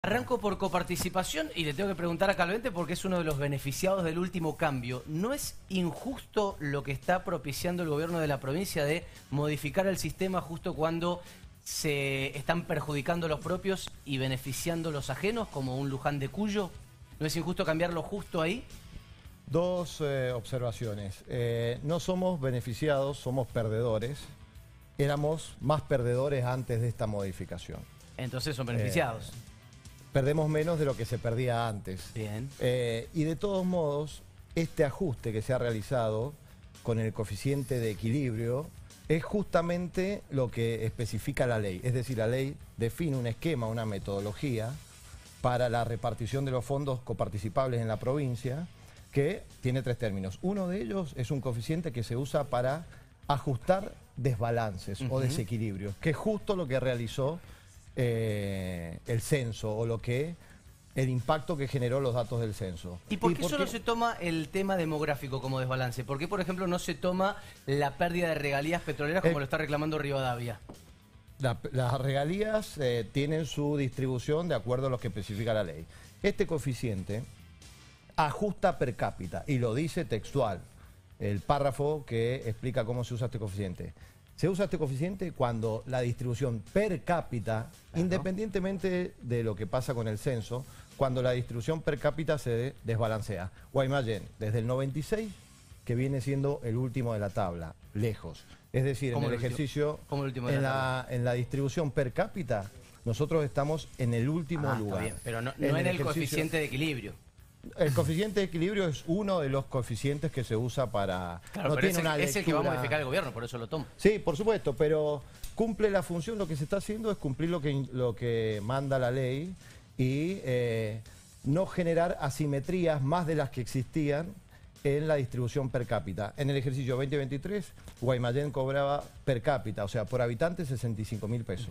Arranco por coparticipación y le tengo que preguntar a Calvente porque es uno de los beneficiados del último cambio. ¿No es injusto lo que está propiciando el gobierno de la provincia de modificar el sistema justo cuando se están perjudicando los propios y beneficiando los ajenos, como un Luján de Cuyo? ¿No es injusto cambiarlo justo ahí? Dos observaciones. No somos beneficiados, somos perdedores. Éramos más perdedores antes de esta modificación. Entonces son beneficiados. Perdemos menos de lo que se perdía antes. Bien. Y de todos modos, este ajuste que se ha realizado con el coeficiente de equilibrio es justamente lo que especifica la ley. Es decir, la ley define un esquema, una metodología para la repartición de los fondos coparticipables en la provincia, que tiene tres términos. Uno de ellos es un coeficiente que se usa para ajustar desbalances o desequilibrios, que es justo lo que realizó el censo o el impacto que generó los datos del censo. ¿Y por qué solo se toma el tema demográfico como desbalance? ¿Por qué, por ejemplo, no se toma la pérdida de regalías petroleras como lo está reclamando Rivadavia? Las regalías tienen su distribución de acuerdo a lo que especifica la ley. Este coeficiente ajusta per cápita y lo dice textual, el párrafo que explica cómo se usa este coeficiente. Se usa este coeficiente cuando la distribución per cápita, independientemente de lo que pasa con el censo, cuando la distribución per cápita se desbalancea. Guaymallén, desde el 96, que viene siendo el último de la tabla, lejos. Es decir, en el ejercicio, en la distribución per cápita, nosotros estamos en el último lugar. Está bien, pero no en el coeficiente de equilibrio. El coeficiente de equilibrio es uno de los coeficientes que se usa para... Claro, no pero tiene es el que va a modificar el gobierno, por eso lo tomo. Sí, por supuesto, pero cumple la función, lo que se está haciendo es cumplir lo que manda la ley y no generar asimetrías más de las que existían en la distribución per cápita. En el ejercicio 2023, Guaymallén cobraba per cápita, o sea, por habitante 65.000 pesos.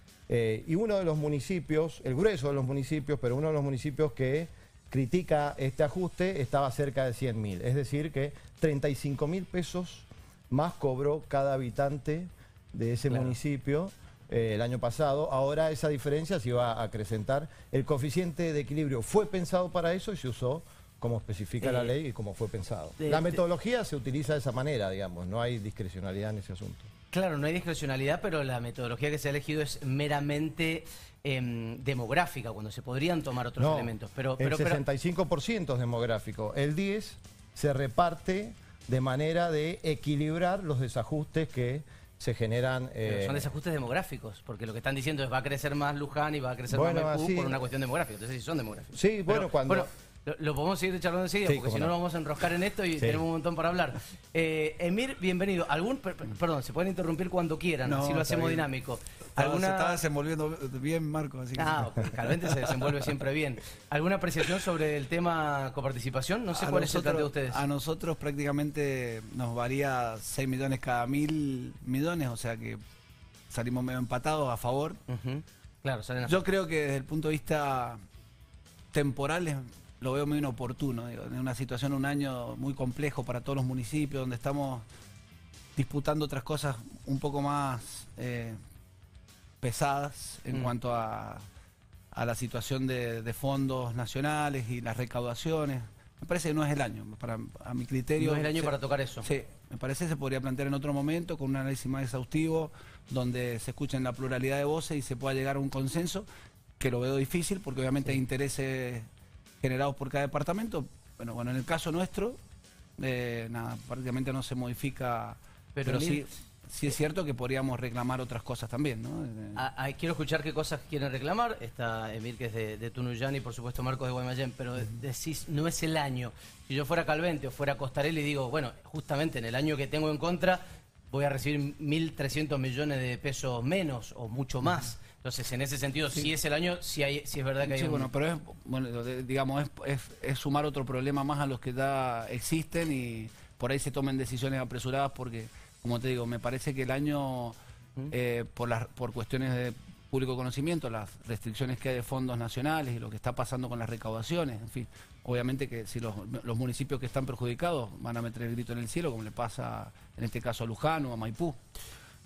Y uno de los municipios, el grueso de los municipios, pero uno de los municipios que critica este ajuste estaba cerca de 100.000, es decir que 35.000 pesos más cobró cada habitante de ese municipio el año pasado. Ahora esa diferencia se iba a acrecentar. El coeficiente de equilibrio fue pensado para eso y se usó como especifica la ley y como fue pensado. La metodología se utiliza de esa manera, digamos, no hay discrecionalidad en ese asunto. Claro, no hay discrecionalidad, pero la metodología que se ha elegido es meramente demográfica, cuando se podrían tomar otros elementos. Pero el 65% es demográfico. El 10% se reparte de manera de equilibrar los desajustes que se generan. Pero son desajustes demográficos, porque lo que están diciendo es va a crecer más Luján y va a crecer más Maipú por una cuestión demográfica. Entonces sí son demográficos. Sí, bueno, lo podemos seguir charlando enseguida, porque si no nos vamos a enroscar en esto y tenemos un montón para hablar. Emir, bienvenido. Perdón, se pueden interrumpir cuando quieran, así lo hacemos dinámico. Se está desenvolviendo bien, Marco. Así que... Calvente se desenvuelve siempre bien. ¿Alguna apreciación sobre el tema coparticipación? No sé cuál es el plan de ustedes. A nosotros prácticamente nos varía 6 millones cada 1.000 millones, o sea que salimos medio empatados a favor. Claro, yo creo que desde el punto de vista temporal lo veo muy inoportuno, digo, en una situación, un año muy complejo para todos los municipios, donde estamos disputando otras cosas un poco más pesadas en cuanto a la situación de fondos nacionales y las recaudaciones. Me parece que no es el año, a mi criterio. No es el año para tocar eso. Sí, me parece que se podría plantear en otro momento, con un análisis más exhaustivo, donde se escuchen la pluralidad de voces y se pueda llegar a un consenso, que lo veo difícil, porque obviamente hay intereses generados por cada departamento. Bueno, en el caso nuestro, prácticamente no se modifica, pero sí es cierto que podríamos reclamar otras cosas también, ¿no? Quiero escuchar qué cosas quieren reclamar. Está Emir, que es de Tunuyán, y por supuesto Marcos de Guaymallén, pero decís, no es el año. Si yo fuera Calvente o fuera Costarelli, digo, bueno, justamente en el año que tengo en contra voy a recibir 1.300 millones de pesos menos o mucho más. Entonces, en ese sentido, si es el año, si es verdad que hay pero es sumar otro problema más a los que ya existen y por ahí se tomen decisiones apresuradas porque, como te digo, me parece que el año, por cuestiones de público conocimiento, las restricciones que hay de fondos nacionales y lo que está pasando con las recaudaciones, en fin, obviamente que si los municipios que están perjudicados van a meter el grito en el cielo, como le pasa en este caso a Luján o a Maipú.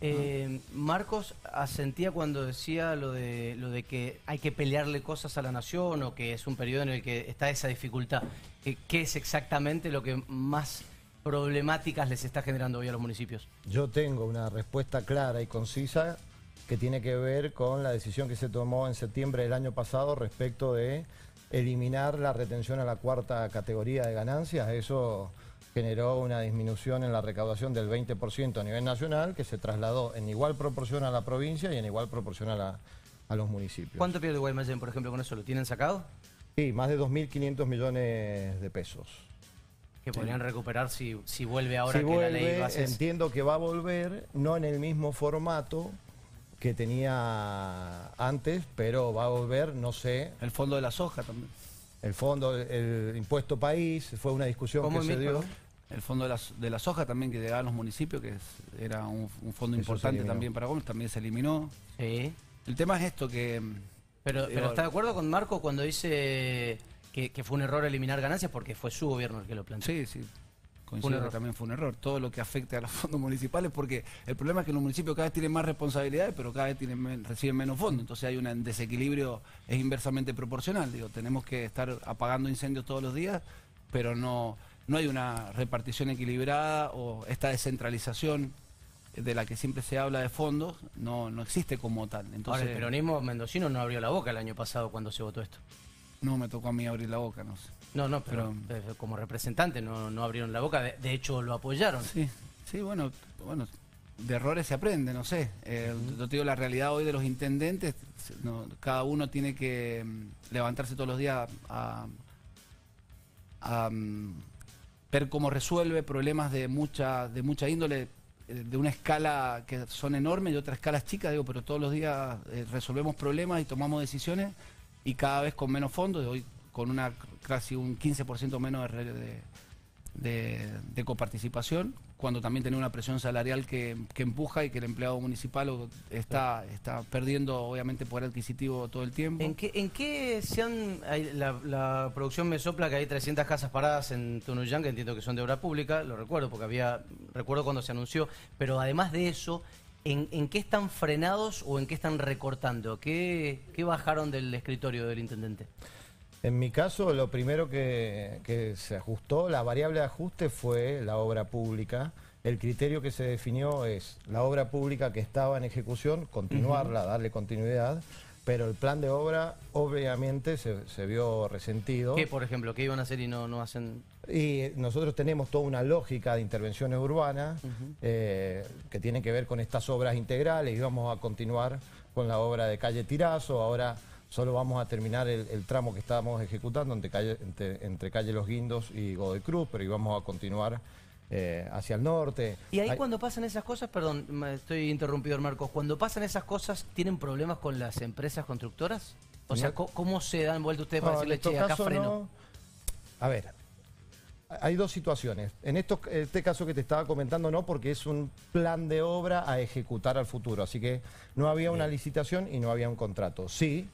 Marcos asentía cuando decía lo de que hay que pelearle cosas a la nación o que es un periodo en el que está esa dificultad. ¿Qué es exactamente lo que más problemáticas les está generando hoy a los municipios? Yo tengo una respuesta clara y concisa que tiene que ver con la decisión que se tomó en septiembre del año pasado respecto de eliminar la retención a la cuarta categoría de ganancias. Eso generó una disminución en la recaudación del 20% a nivel nacional, que se trasladó en igual proporción a la provincia y en igual proporción a los municipios. ¿Cuánto pierde Guaymallén, por ejemplo, con eso? ¿Lo tienen sacado? Sí, más de 2.500 millones de pesos. Que podrían recuperar si vuelve ahora Si que vuelve, la ley base entiendo que va a volver, no en el mismo formato que tenía antes, pero va a volver, no sé. El fondo de la soja también. El fondo, el impuesto país, fue una discusión que se dio. El fondo de la soja también que llegaba a los municipios, que era un fondo importante también para Gómez, también se eliminó. Sí. El tema es esto que... Pero ¿está de acuerdo con Marco cuando dice que fue un error eliminar ganancias? Porque fue su gobierno el que lo planteó. Sí, sí. Coincido que también fue un error. Todo lo que afecte a los fondos municipales, porque el problema es que los municipios cada vez tienen más responsabilidades, pero cada vez reciben menos fondos. Entonces hay un desequilibrio, es inversamente proporcional. Digo, tenemos que estar apagando incendios todos los días, pero no hay una repartición equilibrada o esta descentralización de la que siempre se habla de fondos, no existe como tal. Entonces, ahora, el peronismo mendocino no abrió la boca el año pasado cuando se votó esto. No me tocó a mí abrir la boca, no sé. No, pero como representante no abrieron la boca, de hecho lo apoyaron. Sí, bueno, de errores se aprende, no sé. Yo te digo, la realidad hoy de los intendentes, cada uno tiene que levantarse todos los días a ver cómo resuelve problemas de mucha índole, de una escala que son enormes y otras escalas chicas, digo, pero todos los días resolvemos problemas y tomamos decisiones y cada vez con menos fondos, hoy con casi un 15% menos de coparticipación, cuando también tiene una presión salarial que empuja y que el empleado municipal está perdiendo obviamente poder adquisitivo todo el tiempo. ¿En qué la producción me sopla que hay 300 casas paradas en Tunuyán, que entiendo que son de obra pública, lo recuerdo porque recuerdo cuando se anunció, pero además de eso, ¿en qué están frenados o en qué están recortando? ¿Qué bajaron del escritorio del intendente? En mi caso, lo primero que se ajustó, la variable de ajuste fue la obra pública. El criterio que se definió es la obra pública que estaba en ejecución, continuarla, darle continuidad, pero el plan de obra obviamente se vio resentido. ¿Qué, por ejemplo? ¿Qué iban a hacer y no hacen? Y nosotros tenemos toda una lógica de intervenciones urbanas que tiene que ver con estas obras integrales y vamos a continuar con la obra de calle Tirazo. Ahora solo vamos a terminar el tramo que estábamos ejecutando entre calle Los Guindos y Godoy Cruz, pero íbamos a continuar hacia el norte. Y ahí cuando pasan esas cosas, perdón, me estoy interrumpido, Marcos, cuando pasan esas cosas, ¿tienen problemas con las empresas constructoras? O sea, ¿cómo se dan vuelta ustedes para decirle, che, acá freno? No. A ver, hay dos situaciones. En este caso que te estaba comentando no, porque es un plan de obra a ejecutar al futuro, así que no había una licitación y no había un contrato. Sí,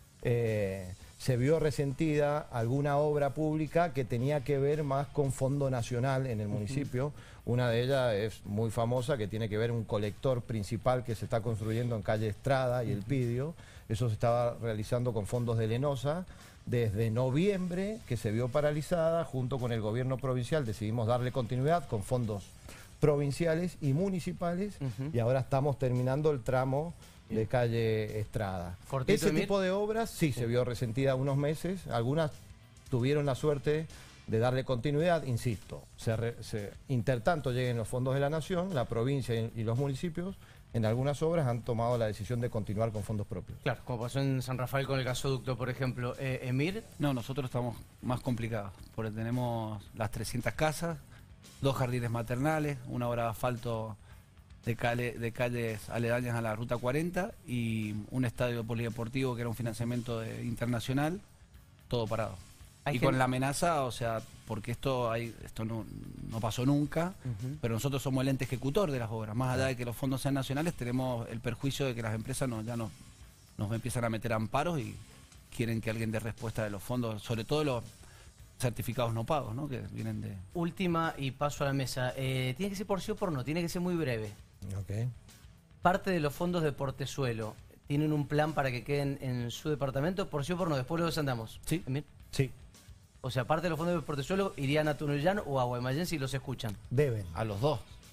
se vio resentida alguna obra pública que tenía que ver más con fondo nacional en el municipio. Una de ellas es muy famosa, que tiene que ver un colector principal que se está construyendo en calle Estrada y El Pidio. Eso se estaba realizando con fondos de Lenosa. Desde noviembre, que se vio paralizada, junto con el gobierno provincial decidimos darle continuidad con fondos provinciales y municipales y ahora estamos terminando el tramo de calle Estrada. Ese tipo de obras sí se vio resentida unos meses, algunas tuvieron la suerte de darle continuidad, insisto, intertanto lleguen los fondos de la Nación, la provincia y los municipios, en algunas obras han tomado la decisión de continuar con fondos propios. Claro, como pasó en San Rafael con el gasoducto, por ejemplo. ¿Emir? No, nosotros estamos más complicados, porque tenemos las 300 casas, 2 jardines maternales, una obra de asfalto de calles aledañas a la Ruta 40 y un estadio polideportivo que era un financiamiento internacional, todo parado. Y con la amenaza, o sea, porque esto no pasó nunca, pero nosotros somos el ente ejecutor de las obras. Más allá de que los fondos sean nacionales, tenemos el perjuicio de que las empresas ya nos empiezan a meter amparos y quieren que alguien dé respuesta de los fondos, sobre todo los certificados no pagos, ¿no? Que vienen de... Última y paso a la mesa. ¿Tiene que ser por sí o por no? Tiene que ser muy breve. Ok. parte de los fondos de Portezuelo, ¿tienen un plan para que queden en su departamento? Por sí o por no, después los andamos. Sí. Emir. Sí, O sea, parte de los fondos de Portezuelo irían a Tunuyán o a Guaymallén si los escuchan. deben. A los dos.